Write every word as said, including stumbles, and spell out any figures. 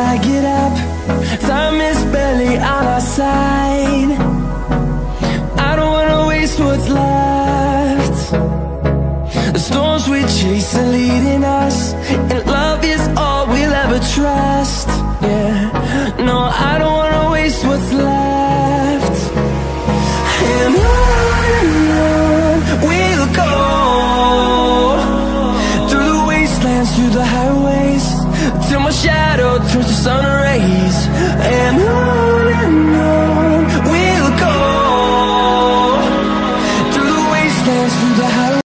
I get up, time is barely on our side. I don't wanna waste what's left. The storms we chase are leading us, and love is all we'll ever trust. Yeah, no, I don't wanna waste what's left. And on and on we'll go, through the wastelands, through the highways, till my shadow turns to sun rays. And on